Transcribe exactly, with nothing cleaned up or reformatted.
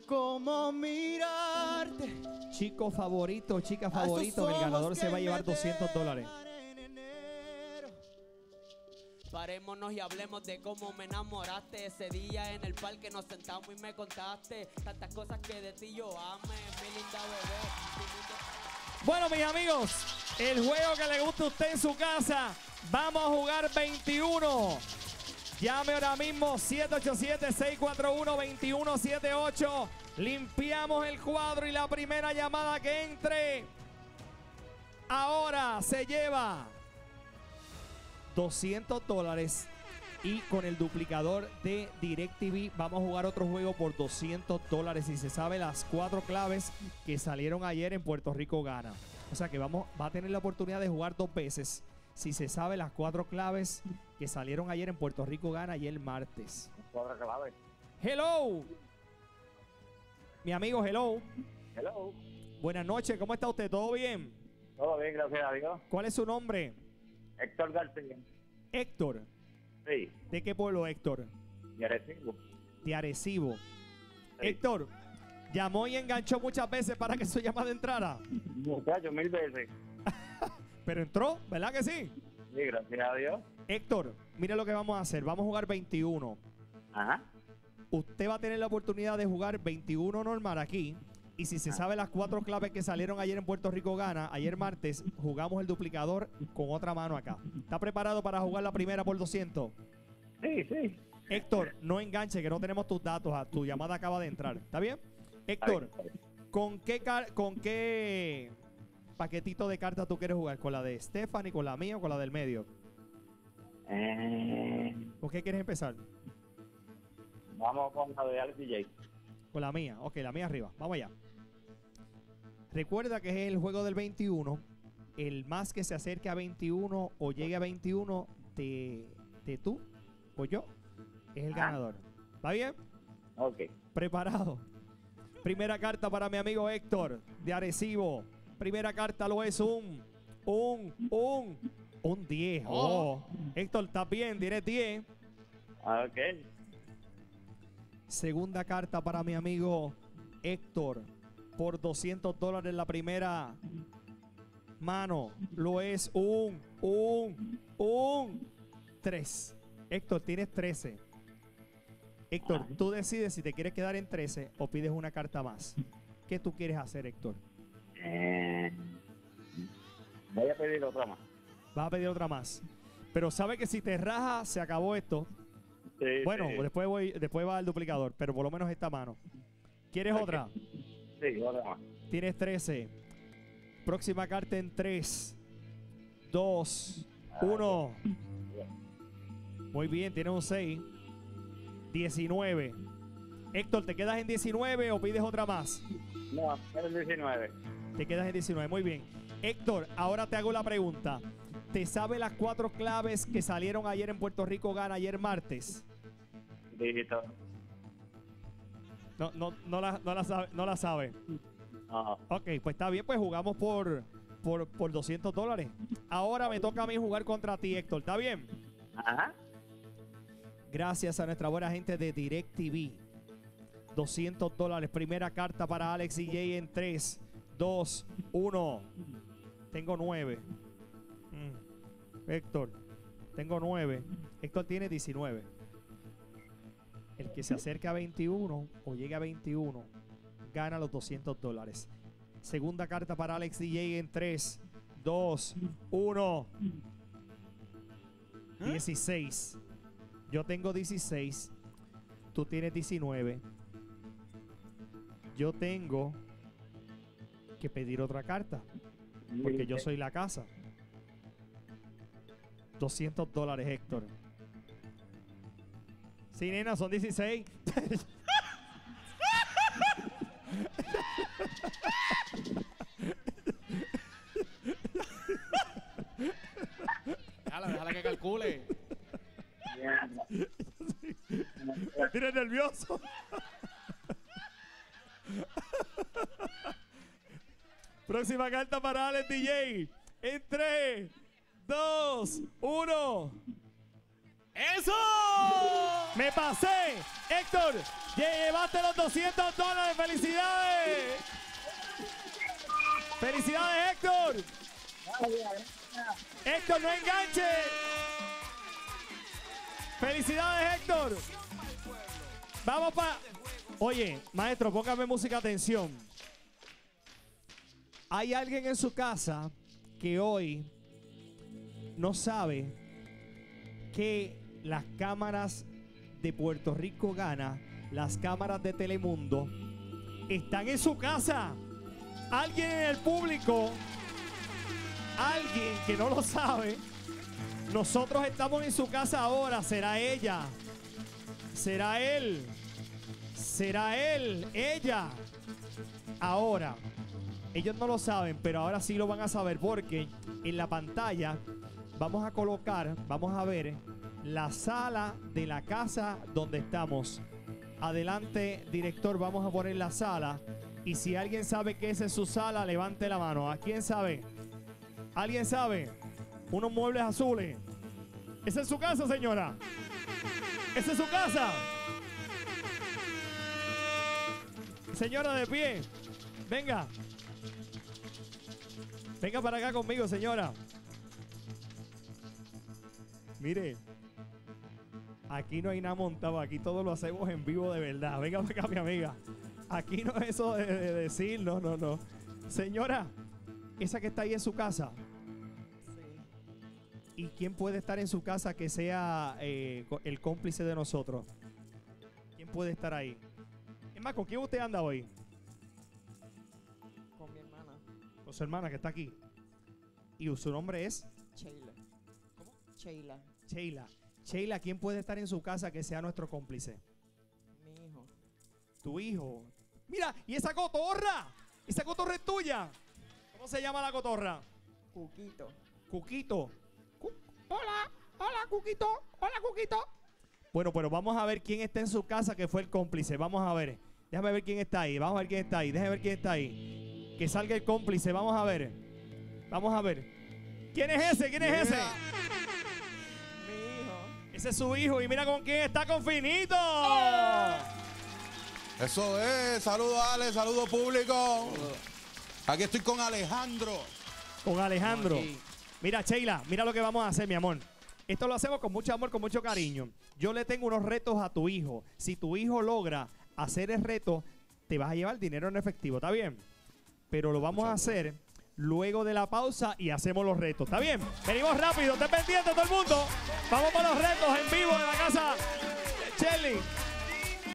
cómo mirarte. Chico favorito, chica favorito, el ganador se va a llevar doscientos dólares. Parémonos y hablemos de cómo me enamoraste. Ese día en el parque nos sentamos y me contaste tantas cosas que de ti yo ame, mi linda bebé. Bueno, mis amigos, el juego que le gusta a usted en su casa, vamos a jugar veintiuno. Llame ahora mismo siete ocho siete, seis cuatro uno, dos uno siete ocho. Limpiamos el cuadro y la primera llamada que entre ahora se lleva doscientos dólares. Y con el duplicador de DirecTV vamos a jugar otro juego por doscientos dólares. Y se sabe las cuatro claves que salieron ayer en Puerto Rico gana. O sea que vamos, va a tener la oportunidad de jugar dos veces. Si se sabe las cuatro claves que salieron ayer en Puerto Rico gana ayer martes. Cuatro claves. Hello. Mi amigo, hello. Hello. Buenas noches, ¿cómo está usted? ¿Todo bien? Todo bien, gracias a Dios. ¿Cuál es su nombre? Héctor García. Héctor. Sí. ¿De qué pueblo, Héctor? Y Arecibo. De Arecibo. Sí. Héctor, llamó y enganchó muchas veces para que su llamada entrara. Muchacho, mil veces. Pero entró, ¿verdad que sí? Sí, gracias a Dios. Héctor, mire lo que vamos a hacer. Vamos a jugar veintiuno. Ajá. Usted va a tener la oportunidad de jugar veintiuno normal aquí. Y si se sabe las cuatro claves que salieron ayer en Puerto Rico gana, ayer martes, jugamos el duplicador con otra mano acá. ¿Está preparado para jugar la primera por doscientos? Sí, sí. Héctor, no enganche, que no tenemos tus datos. Tu llamada acaba de entrar. ¿Está bien? Héctor, ¿con qué, con qué paquetito de cartas tú quieres jugar? ¿Con la de Stephanie, con la mía o con la del medio? Eh, ¿Con qué quieres empezar? vamos con la de Alex D J. Con la mía. Ok, la mía arriba. Vamos allá. Recuerda que es el juego del veintiuno. El más que se acerque a veintiuno o llegue a veintiuno de, de tú o yo es el ganador. ¿Va bien? Ok. Preparado. Primera carta para mi amigo Héctor de Arecibo. Primera carta lo es un, un, un, un diez. Oh. Héctor, ¿estás bien? Diré diez. Ok. Segunda carta para mi amigo Héctor. Por doscientos dólares la primera mano. Lo es un, un, un, tres. Héctor, tienes trece. Héctor, tú decides si te quieres quedar en trece o pides una carta más. ¿Qué tú quieres hacer, Héctor? Eh, voy a pedir otra más. Vas a pedir otra más. Pero sabe que si te raja, se acabó esto. Sí, Bueno, sí. después voy, después va el duplicador, pero por lo menos esta mano. ¿Quieres Ok. otra? Sí, otra más. Tienes trece. Próxima carta en tres, dos, uno. Muy bien, tienes un seis. diecinueve. Héctor, ¿te quedas en diecinueve o pides otra más? No, el diecinueve. Te quedas en diecinueve, muy bien. Héctor, ahora te hago la pregunta. ¿Te sabe las cuatro claves que salieron ayer en Puerto Rico gana ayer martes? Dígito. No, no, no la, no la sabe. No la sabe. No. Ok, pues está bien, pues jugamos por, por, por doscientos dólares. Ahora me toca a mí jugar contra ti, Héctor. ¿Está bien? Ajá. Gracias a nuestra buena gente de DirecTV. doscientos dólares. Primera carta para Alex D J en tres, dos, uno. Tengo nueve. Mm. Héctor, tengo nueve. Héctor tiene diecinueve. El que se acerca a veintiuno o llegue a veintiuno gana los doscientos dólares. Segunda carta para Alex D J en tres, dos, uno. dieciséis. Yo tengo dieciséis. Tú tienes diecinueve. Yo tengo que pedir otra carta porque yo soy la casa. doscientos dólares, Héctor. Sí, nena, son dieciséis. Déjala, déjala que calcule. Mira, nervioso. Próxima carta para Alex D J. En tres, dos, uno. ¡Eso! ¡Me pasé! Héctor, llevaste los doscientos dólares. ¡Felicidades! ¡Felicidades, Héctor! ¡Héctor, no enganche! ¡Felicidades, Héctor! Vamos para... Oye, maestro, póngame música, atención. Hay alguien en su casa que hoy no sabe que las cámaras de Puerto Rico Gana, las cámaras de Telemundo, están en su casa. Alguien en el público, alguien que no lo sabe, nosotros estamos en su casa ahora. ¿Será ella? ¿Será él? ¿Será él? ¿Ella? Ahora, ellos no lo saben, pero ahora sí lo van a saber, porque en la pantalla vamos a colocar, vamos a ver la sala de la casa donde estamos. Adelante, director, vamos a poner la sala. Y si alguien sabe que esa es su sala, levante la mano. ¿A quién sabe? ¿Alguien sabe? Unos muebles azules. ¿Esa es su casa, señora? ¿Esa es su casa? Señora de pie, venga. Venga para acá conmigo, señora. Mire, aquí no hay nada montado, aquí todo lo hacemos en vivo de verdad. Venga para acá, mi amiga. Aquí no es eso de, de decir, no, no, no. Señora, esa que está ahí en su casa. Sí. ¿Y quién puede estar en su casa que sea eh, el cómplice de nosotros? ¿Quién puede estar ahí? Es más, ¿con quién usted anda hoy? Con mi hermana. Con su hermana que está aquí. ¿Y su nombre es? Sheila. ¿Cómo? Sheila. Sheila. Sheila, ¿quién puede estar en su casa que sea nuestro cómplice? Mi hijo. Tu hijo. Mira, ¿y esa cotorra? ¿Esa cotorra es tuya? ¿Cómo se llama la cotorra? Cuquito. Cuquito. Cu- hola, hola, Cuquito. Hola, Cuquito. Bueno, pero vamos a ver quién está en su casa que fue el cómplice. Vamos a ver. Déjame ver quién está ahí. Vamos a ver quién está ahí. Déjame ver quién está ahí. Que salga el cómplice. Vamos a ver. Vamos a ver. ¿Quién es ese? ¿Quién es ese? Mi hijo. Ese es su hijo. Y mira con quién está, con Finito. Eso es. Saludos, Ale. Saludos, público. Aquí estoy con Alejandro. Con Alejandro. Mira, Sheila, mira lo que vamos a hacer, mi amor. Esto lo hacemos con mucho amor, con mucho cariño. Yo le tengo unos retos a tu hijo. Si tu hijo logra hacer el reto, te vas a llevar dinero en efectivo, ¿está bien? Pero lo vamos a hacer luego de la pausa y hacemos los retos, ¿está bien? Venimos rápido, estén pendientes todo el mundo. Vamos para los retos en vivo de la casa Shelly.